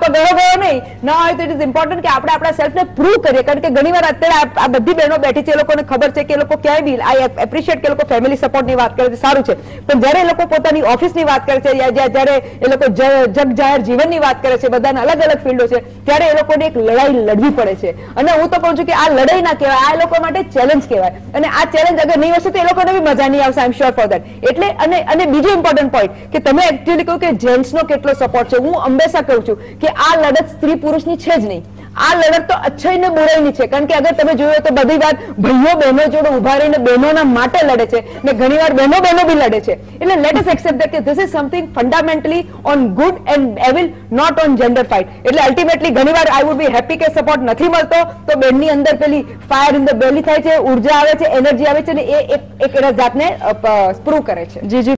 એમાં ગળો ગયો નહીં ના હોય તો ઇટ ઇઝ ઇમ્પોર્ટન્ટ કે આપણે આપણા સેલ્ફને પ્રૂવ કરીએ, કારણ કે ઘણીવાર અત્યારે આ બધી બહેનો બેઠી છે, એ લોકોને ખબર છે કે એ લોકો ક્યાંય બી આઈ એપ્રિશિએટ કે એ લોકો ફેમિલી સપોર્ટની વાત કરે છે, સારું છે, પણ જ્યારે એ લોકો પોતાની ઓફિસની વાત કરે છે, જ્યારે એ લોકો જગ જાહેર જીવનની વાત કરે છે, બધાના અલગ અલગ ફિલ્ડો છે, ત્યારે એ લોકોને એક લડાઈ લડવી પડે છે. અને હું તો કહું છું કે આ લડાઈ ના કહેવાય, આ એ લોકો માટે ચેલેન્જ કહેવાય. અને આ ચેલેન્જ અગર નહીં હશે તો એ લોકોને બી મજા નહીં આવશે, I am sure for that. એટલે અને બીજું ઇમ્પોર્ટન્ટ પોઈન્ટ કે તમે એકચ્યુઅલી કહ્યું કે જેન્ટ્સનો કેટલો સપોર્ટ છે, હું હંમેશા કહું છું કે આ લડત સ્ત્રી પુરુષની છે જ નહીં, આ લડત તો અચ્છાઈ ને બુરાઈની છે. કારણ કે અગર તમે જોયું તો બધી વાત ભાઈઓ બહેનો જોડે ઉભા રહીને બહેનોના માટે લડે છે, ને ઘણીવાર બહેનો બી લડે છે. એટલે લેટ અસ એક્સેપ્ટ ધેટ કે this is something fundamentally on good and evil, not on gender fight. એટલે અલ્ટિમેટલી ઘણીવાર આઈ વુડ બી હેપી કે સપોર્ટ નથી મળતો તો બેનની અંદર પેલી ફાયર ઇન ધ બેલી થાય છે, ઉર્જા આવે છે, એનર્જી આવે છે, ને એ એક જાતને પ્રૂવ કરે છે. જી જી.